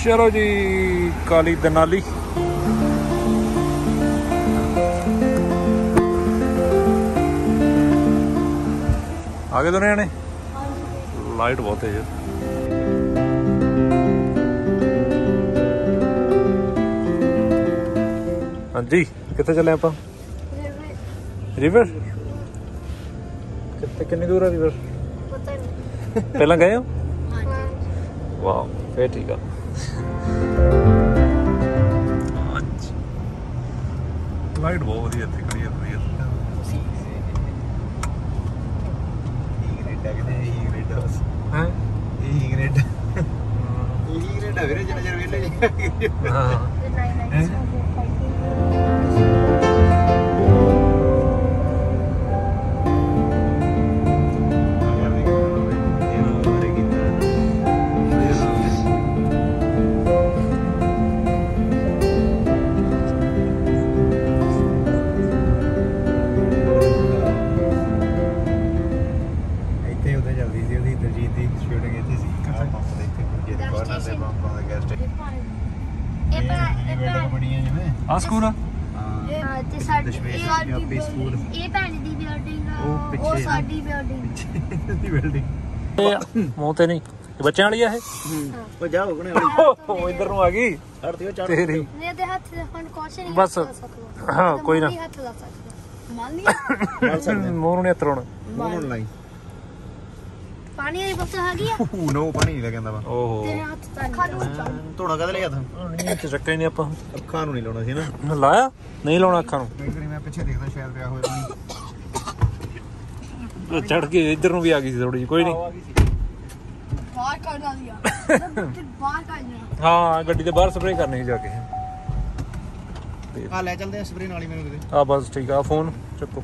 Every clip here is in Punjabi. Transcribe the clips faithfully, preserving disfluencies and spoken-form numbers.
चलो जी काली दनाली आगे दोनों जाने लाइट बहुत तेज है। हाँ जी कितने चले आप? रिवर कितने कितनी दूर है रिवर? पहला गए हो? वाह फिर ठीक है। लाइट बहुत वधिया इत्थे खड़ी है वधिया। हैं ई ग्रेड ई ग्रेड है ਵੀਰੇ ਜਿੰਨਾ ਚਿਰ ਵੇਲੇ ਹਾਂ ਆ ਸਕੂਲ ਆ ਤੇ ਸਾਡੀ ਪੰਜਾਬੀ ਸਕੂਲ ਇਹ ਭੈਣ ਦੀ ਬਿਲਡਿੰਗ ਆ ਉਹ ਸਾਡੀ ਬਿਲਡਿੰਗ ਦੀ ਬਿਲਡਿੰਗ ਮੂੰਹ ਤੇ ਨਹੀਂ ਬੱਚਿਆਂ ਵਾਲੀ ਆ ਇਹ ਉਹ ਜਾ ਹੋਣੇ ਉਹ ਇੱਧਰ ਨੂੰ ਆ ਗਈ ਹਰ ਤੇ ਚੜ ਤੇਰੀ ਮੇਰੇ ਹੱਥ ਹੁਣ ਕੁਛ ਨਹੀਂ ਬਸ ਹਾਂ ਕੋਈ ਨਾ ਹੱਥ ਲਾ ਸਕਦਾ ਮੰਨ ਲਿਆ ਮੂੰਹ ਨੂੰ ਹੱਥ ਲਾਉਣਾ ਮੂੰਹ ਨੂੰ ਲਾਈ ਪਾਣੀ ਦੀ ਬੋਤਲ ਆ ਗਈ ਆ ਨੋ ਪਾਣੀ ਨਹੀਂ ਲੱਗਦਾ ਵਾ ਓਹੋ ਤੇਰੇ ਹੱਥ ਤਾਂ ਧੋਣਾ ਕਦ ਲਿਆ ਤੂੰ ਨਹੀਂ ਤੇ ਚੱਕਾ ਹੀ ਨਹੀਂ ਆਪਾਂ ਅੱਖਾਂ ਨੂੰ ਨਹੀਂ ਲਾਉਣਾ ਸੀ ਨਾ ਲਾਇਆ ਨਹੀਂ ਲਾਉਣਾ ਅੱਖਾਂ ਨੂੰ ਇੱਕ ਵਾਰੀ ਮੈਂ ਪਿੱਛੇ ਦੇਖਦਾ ਸ਼ਾਇਦ ਪਿਆ ਹੋਵੇ ਚੜ ਕੇ ਇੱਧਰ ਨੂੰ ਵੀ ਆ ਗਈ ਸੀ ਥੋੜੀ ਜਿਹੀ ਕੋਈ ਨਹੀਂ ਬਾਹਰ ਕੱਢ ਦਿਆ ਬਾਹਰ ਕੱਢ ਹਾਂ ਗੱਡੀ ਦੇ ਬਾਹਰ ਸਪਰੇਅ ਕਰਨੀ ਜਾ ਕੇ ਆ ਲੈ ਚੱਲਦੇ ਆ ਸਪਰੇਅ ਨਾਲ ਹੀ ਮੈਨੂੰ ਕਿਤੇ ਆ ਬਸ ਠੀਕ ਆ ਫੋਨ ਚੱਕੋ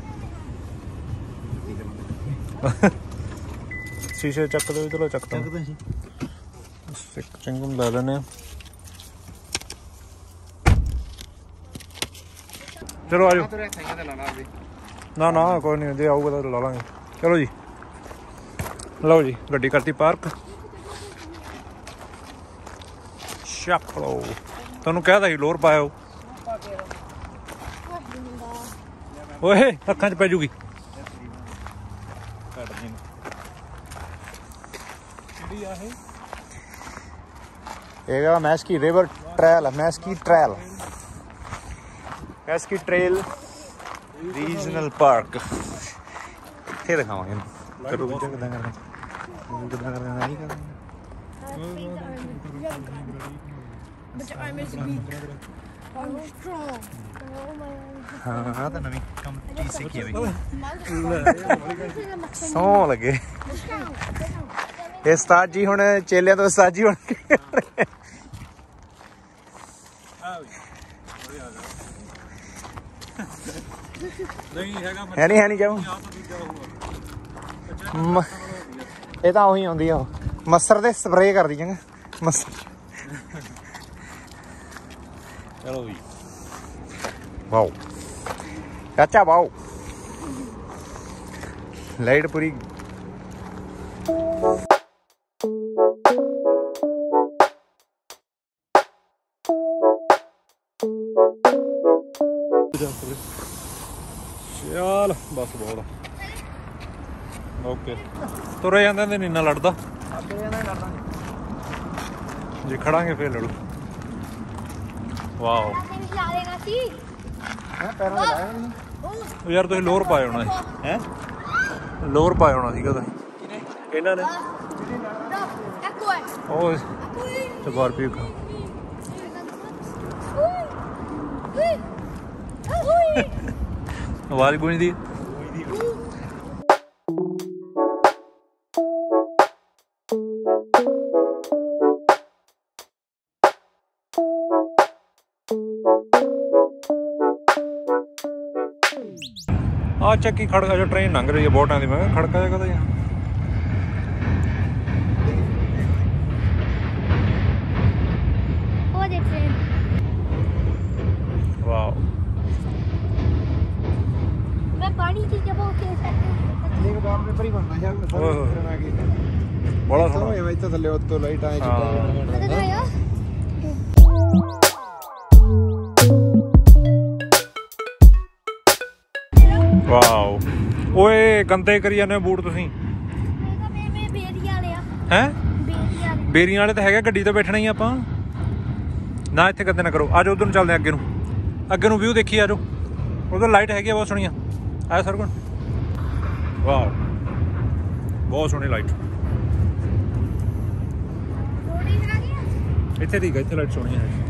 शीशे चक दो चलो चकता हूँ चिंगम ला लेने चलो आ जाओ ना ना कोई नहीं जे आऊगा तो ला लांगे चलो जी लो जी गड्डी करती पार्क छक लो तुहानू कहता ही लोर पाया ओए अखां च पै जूगी ਇਹਗਾ ਮੈਸਕੀ ਰਿਵਰ ਟ੍ਰੇਲ ਮੈਸਕੀ ਟ੍ਰੇਲ ਮੈਸਕੀ ਟ੍ਰੇਲ ਰੀਜਨਲ ਪਾਰਕ ਇੱਥੇ ਦਿਖਾਵਾਂਗੇ ਕਰੋ ਵੀ ਕਿਦਾਂ ਕਰਨਾ ਕਿਦਾਂ ਕਰਨਾ ਨਹੀਂ ਕਰਨਾ But I'm as weak. I'm strong. ਹਾਂ ਹਾਂ ਤਾਂ ਨਵੀਂ ਕੰਮ ਕੀ ਸਿੱਖੀ ਵੀ ਸੌ ਲੱਗੇ ਇਹ ਉਸਤਾਦ ਜੀ ਹੁਣ ਚੇਲਿਆਂ ਤੋਂ ਉਸਤਾਦ ਜੀ ਬਣ ਕੇ ਹੈ ਨਹੀਂ ਹੈ ਨਹੀਂ ਜਾਊਂ ਇਹ ਤਾਂ ਉਹੀ ਆਉਂਦੀ ਆ ਮੱਸਰ ਦੇ ਸਪਰੇਅ ਕਰਦੀ ਚੰਗਾ ਮੱਸਰ चलो जी वाओ चाचा वाओ लाइट पूरी चल बस बहुत ओके तुरे जाते तो नीना लड़ता जी खड़ांगे फिर लड़ू वाओ यार तुसीं लोअर पाए होना है लोअर पाए होना सीगा तुसीं इन्हां ने ओ स्कॉर्पियो का आवाज गूंजदी आ चक्की खड़का जो ट्रेन लंघ रही है बहुत टाइम मैं खड़का जगह यहाँ वाह मैं पानी की जब ओके एक बार में परी बनना है बड़ा सोहना इतना थल्ले उत्तो लाइट आए मजा आया ਗੰਦੇ ਕਰੀ ਜਾਂਦੇ ਹੋ ਬੂਟ ਤੁਸੀਂ ਹੈ। ਬੇਰੀਆਂ ਵਾਲੇ ਤਾਂ ਹੈਗਾ, ਗੱਡੀ ਤੇ ਬੈਠਣਾ ਹੀ ਆਪਾਂ ਨਾ, ਇੱਥੇ ਗੰਦੇ ਨਾ ਕਰੋ। ਆ ਜਾਓ ਉਧਰ ਨੂੰ ਚੱਲਦੇ ਅੱਗੇ ਨੂੰ, ਅੱਗੇ ਨੂੰ ਵਿਊ ਦੇਖੀ ਆ ਜਾਓ, ਉਧਰ ਲਾਈਟ ਹੈਗੀ ਆ ਬਹੁਤ ਸੋਹਣੀਆਂ। ਆਇਆ ਸਰ ਕੋਲ, ਵਾਹ ਬਹੁਤ ਸੋਹਣੀ ਲਾਈਟ ਇੱਥੇ ਠੀਕ ਹੈ, ਇੱਥੇ ਲਾਈਟ ਸੋਹਣੀ ਹੈ।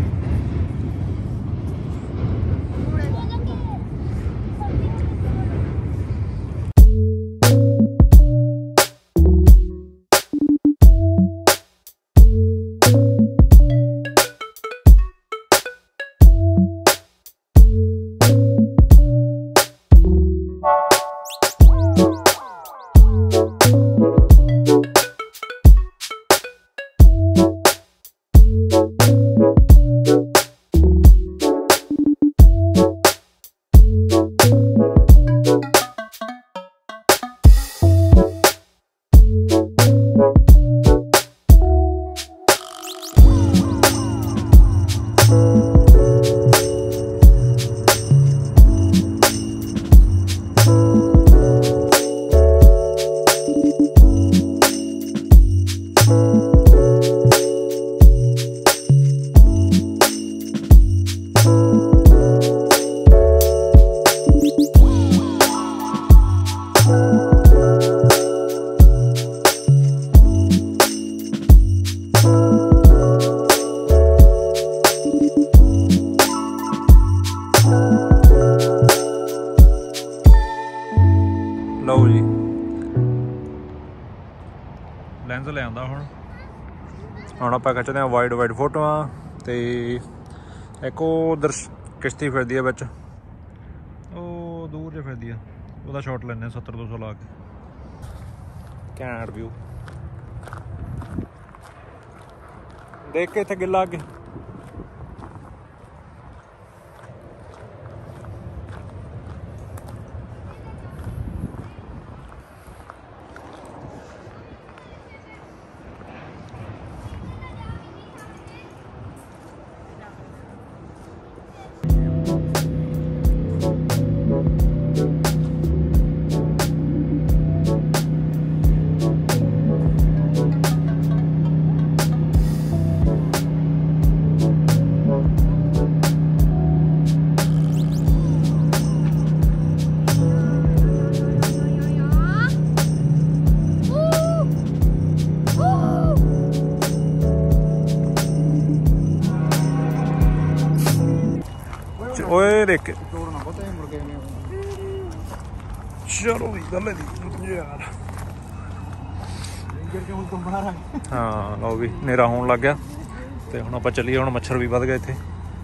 ਲਓ ਜੀ ਲੈਂਸ ਲੈ ਆਂਦਾ ਹੁਣ ਹੁਣ ਆਪਾਂ ਖਿੱਚਦੇ ਹਾਂ ਵਾਈਡ ਵਾਈਡ ਫੋਟੋਆਂ। ਤੇ ਇੱਕ ਉਹ ਉਧਰ ਕਿਸ਼ਤੀ ਫਿਰਦੀ ਆ ਵਿੱਚ, ਉਹ ਦੂਰ ਜੇ ਫਿਰਦੀ ਆ, ਉਹਦਾ ਸ਼ਾਟ ਲੈਂਦੇ ਸੱਤਰ ਦੋ ਸੌ ਲਾ ਕੇ। ਘੈਂਟ ਵਿਊ ਦੇਖ ਕੇ ਇੱਥੇ ਗਿੱਲਾ ਅੱਗੇ। ਓਏ ਦੇਖ ਕੇ ਚਲੋ ਵੀ ਗੱਲ ਯਾਰ। ਹਾਂ ਲਓ ਵੀ ਹਨੇਰਾ ਹੋਣ ਲੱਗ ਗਿਆ ਤੇ ਹੁਣ ਆਪਾਂ ਚੱਲੀਏ। ਹੁਣ ਮੱਛਰ ਵੀ ਵੱਧ ਗਿਆ ਇੱਥੇ।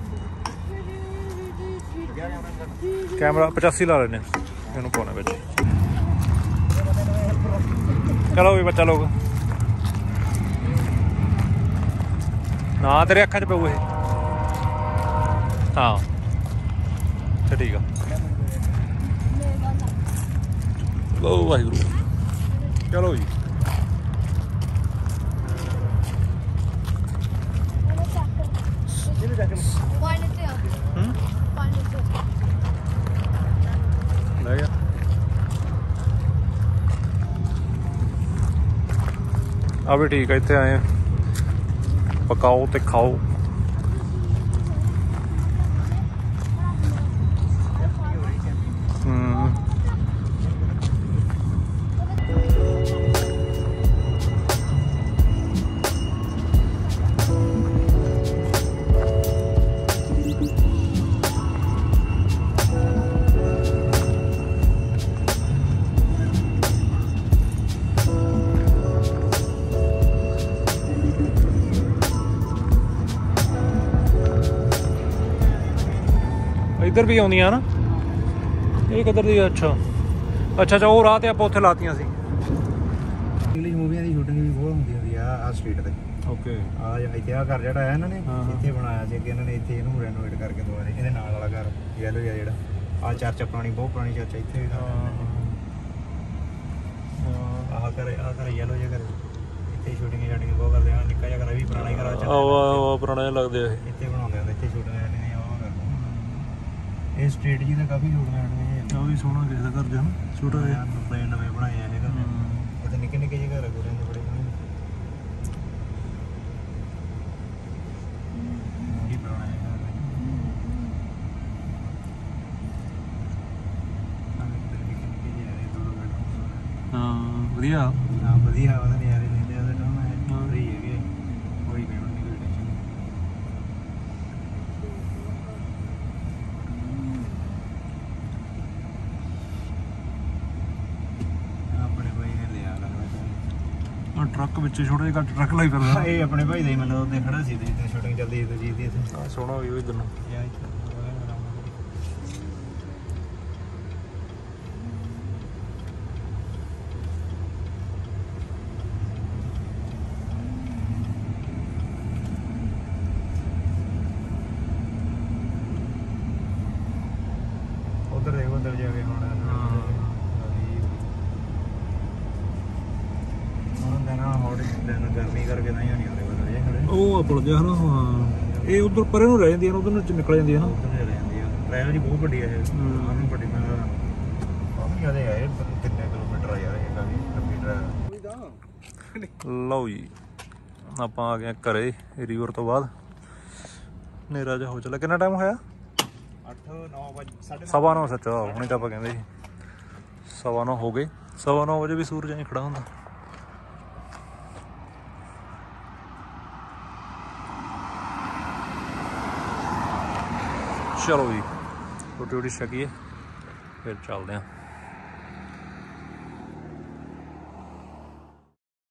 ਕੈਮਰਾ ਪਚਾਸੀ ਲਾ ਲੈਂਦੇ ਇਹਨੂੰ ਪਾਉਣੇ ਵਿੱਚ। ਚਲੋ ਵੀ ਬੱਚਾ ਲੋਕ ਨਾ ਤੇਰੇ ਅੱਖਾਂ 'ਚ ਪਊ ਇਹ। ਹਾਂ ਠੀਕ ਆ। ਲੋ ਵਾਹਿਗੁਰੂ ਚਲੋ ਜੀ। ਲੈ ਗਿਆ ਆ ਵੀ ਠੀਕ ਆ। ਇੱਥੇ ਆਏ ਪਕਾਓ ਤੇ ਖਾਓ। ਇੱਧਰ ਵੀ ਆਉਂਦੀਆਂ ਨਾ ਇਹ ਕਿੱਧਰ ਦੀ? ਅੱਛਾ ਅੱਛਾ ਅੱਛਾ ਉਹ ਰਾਹ ਤੇ ਆਪਾਂ ਉੱਥੇ ਲਾਤੀਆਂ ਸੀ। ਇੰਗਲਿਸ਼ ਮੂਵੀਆਂ ਦੀ ਸ਼ੂਟਿੰਗ ਵੀ ਬਹੁਤ ਹੁੰਦੀ ਹੁੰਦੀ ਆ ਆ ਸਟਰੀਟ ਤੇ। ਓਕੇ ਆ ਇੱਥੇ ਆ ਘਰ ਜਿਹੜਾ ਹੈ ਇਹਨਾਂ ਨੇ ਇੱਥੇ ਬਣਾਇਆ ਸੀ ਅੱਗੇ ਇਹਨਾਂ ਨੇ। ਇੱਥੇ ਇਹਨੂੰ ਰੈਨੋਵੇਟ ਕਰਕੇ ਦੁਬਾਰੇ ਇਹਦੇ ਨਾਲ ਵਾਲਾ ਘਰ ਯੈਲੋ ਜਿਹਾ ਜਿਹੜਾ ਆ ਚਰਚ ਪੁਰਾਣੀ ਬਹੁਤ ਪੁਰਾਣੀ ਚਰਚ ਇੱਥੇ ਵੀ ਆਹ ਘਰ ਆਹ ਘਰ ਯੈਲੋ ਜਿਹਾ ਘਰ ਇੱਥੇ ਸ਼ੂਟਿੰਗ ਸ਼ਾਟਿੰਗ ਬਹੁਤ ਕਰਦੇ ਆ। ਨਿੱਕਾ ਜਿਹਾ ਘਰ ਵੀ ਪੁਰਾਣਾ ਹੀ ਘਰ ਆ ਪੁਰਾਣੇ ਲੱਗਦੇ ਆ। ਇੱਥੇ ਬਣਾਉਂਦੇ ਹੁੰਦੇ ਇੱਥੇ ਸ਼ੂਟਿੰਗ ਸ਼ਾਟਿੰਗ। ਇਹ ਸਟਰੀਟ ਜੀ ਤਾਂ ਕਾਫੀ ਸ਼ੂਟਿੰਗ ਸ਼ਾਟਿੰਗ ਆ ਵੀ ਸੋਹਣਾ ਕਿਸੇ ਦਾ ਘਰ ਜਿਹਾ ਨਾ ਛੋਟਾ ਜਿਹਾ ਨਵੇਂ ਨਵੇਂ ਬਣਾਏ ਆ ਇਹ ਘਰ ਇੱਥੇ ਨਿੱਕੇ ਨਿੱਕੇ ਜਿਹੇ ਘਰ ਆ ਗੋਰਿਆਂ ਦੇ ਬੜੇ ਸੋਹਣੇ ਉਹੀ ਬਣਾਏ ਹਾਂ ਵਧੀਆ ਹਾਂ ਵਧੀਆ ਉਹਦਾ ਨਜ਼ਾਰੇ ਲੈਂਦੇ ਆ ਉਹਦੇ ਤੋਂ ਮੈਂ ਫਰੀ ਹੈਗੇ ਕੋਈ ਪੇਮੈਂਟ ਨਹੀਂ ਕੋਈ ਟੈਨਸ਼ਨ ਆਪਣੇ ਭਾਈ ਨੇ ਲਿਆ ਲੱਗਦਾ ਆ ਟਰੱਕ ਵਿੱਚ ਛੋਟਾ ਜਿਹਾ ਟਰੱਕ ਲਾਈ ਫਿਰਦਾ ਇਹ ਆਪਣੇ ਭਾਈ ਦਾ ਹੀ ਮੈਨੂੰ ਉੱਤੇ ਖੜਾ ਸੀ ਤੇ ਸ਼ੂਟਿੰਗ ਚੱਲਦੀ ਸੀ ਜੀ ਦੀ ਇੱਥੇ ਆ ਸੋਹਣਾ ਵੀ ਇਧਰ ਨੂੰ ਉਧਰ ਦੇਖੋ ਉਧਰ ਜਾ ਕੇ ਹੁਣ ਹੁਣ ਦੇਣਾ ਹੌਟ ਦਿਨ ਗਰਮੀ ਕਰਕੇ ਨਹੀਂ ਹੋਣੀ ਉਹਦੇ ਬਦਲ ਜੇ ਖੜੇ ਉਹ ਪੁਲ ਜਿਹਾ ਹਨਾ ਹਾਂ ਇਹ ਉਧਰ ਪਰੇ ਨੂੰ ਰਹਿ ਜਾਂਦੀ ਹੈ ਉਧਰ ਨੂੰ ਨਿਕਲ ਜਾਂਦੀ ਹੈ ਨਾ ਉਧਰ ਰਹਿ ਜਾਂਦੀ ਆ ਟ੍ਰੈਵਲ ਜੀ ਬਹੁਤ ਵੱਡੀ ਆ ਇਹ ਉਹਨੂੰ ਵੱਡੀ ਮੈਂ ਕਾਫੀ ਜ਼ਿਆਦਾ ਆ ਇਹ ਕਿੰਨੇ ਕਿਲੋਮੀਟਰ ਆ ਯਾਰ ਇਹ ਕਾਫੀ ਲੰਬੀ ਡਰਾਈਵ ਲਓ ਜੀ ਆਪਾਂ ਆ ਗਏ ਘਰੇ ਰਿਵਰ ਤੋਂ ਬਾਅਦ ਹਨੇਰਾ ਜਿਹਾ ਹੋ ਚੱਲਿਆ ਕਿੰਨਾ ਟਾਈਮ ਹੋਇਆ ਅੱਠ ਨੌ ਵਜੇ ਸਵਾ ਨੌ ਸੱਚ ਹੁਣੇ ਤਾਂ ਆਪਾਂ ਕਹਿੰਦੇ ਸੀ ਸਵਾ ਨੌ ਹੋ ਗਏ ਸਵਾ ਨੌ ਵਜੇ ਵੀ ਸੂਰਜ ਐਂ ਖੜਾ ਹੁੰਦਾ ਚਲੋ ਜੀ ਰੋਟੀ ਰੋਟੀ ਛਕੀਏ ਫਿਰ ਚੱਲਦੇ ਹਾਂ